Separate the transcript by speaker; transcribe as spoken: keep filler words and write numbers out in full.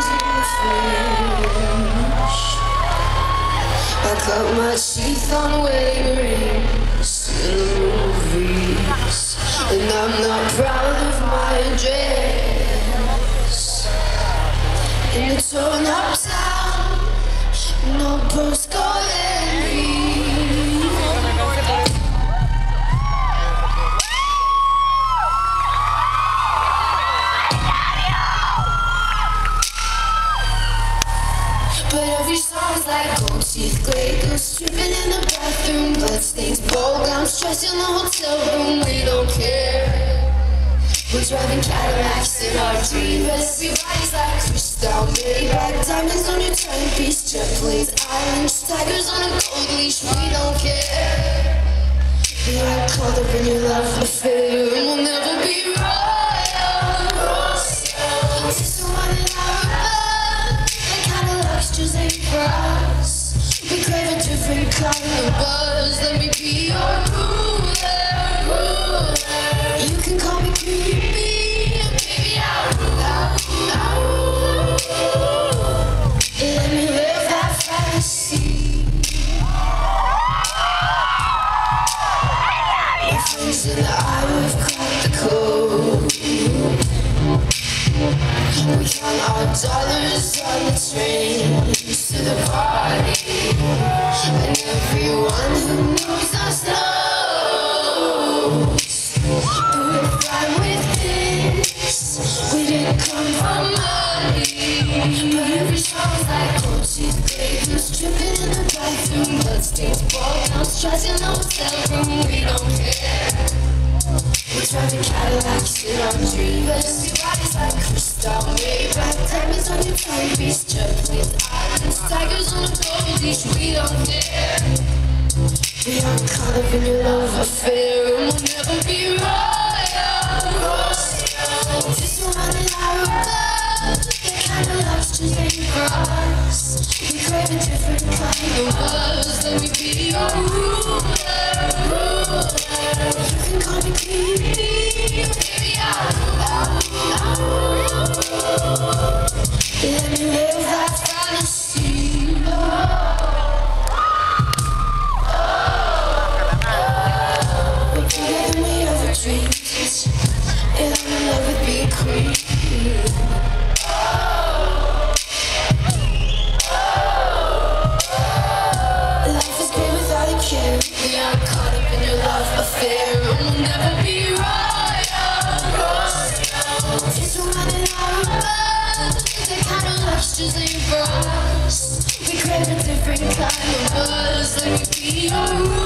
Speaker 1: I cut my teeth on wedding rings in the movies, and I'm not proud of my dress. In a torn up town, no postcard envy. But every song's like gold teeth, gray goose dripping in the bathroom, bloodstains, ball gowns, stress in the hotel room. We don't care. We're driving Cadillacs in our dreams, but everybody's like crystal, Maybach, diamonds on your timepiece, jet planes, islands, tigers on a gold leash. We don't care. We are caught up in your love affair, and we'll never be royal. Just the one that I remember. That kind of luck's just ain't for us. We crave a different kind of buzz. Let me be your ruler, ruler. You can call me creepy, baby, I'll rule out, out. Let me live that fantasy. My friends and I, we've cracked the code. We count our dollars on the trains to the party, and everyone who knows us knows that we're fine with this. We didn't come from money, but every song's like gold teeth, gray goose dripping in the bathroom, bloodstains, ball gowns, stress in the hotel room. We don't care. We're driving Cadillacs in our dreams, but everybody's like crystal, Maybach, diamonds on your timepiece, jet planes, islands, tigers on a gold leash. We don't care. We are caught up in your love affair, and we'll never be royal. Just one that I remember. That kind of love's just ain't for us. We crave a different kind of buzz. Let me be your ruler, ruler. You can call me creepy, baby, I'll, I'll, I'll. Let me live that fantasy. Oh, oh, oh. We're bigger than we ever dreamed, and I'm in love with being queen. Oh, oh, oh. Life is great without a care. We are caught up in your love affair, and we'll never be royal. Just one that I remember. That kind of luck's just ain't for us. We crave a different kind of buzz. Let me be your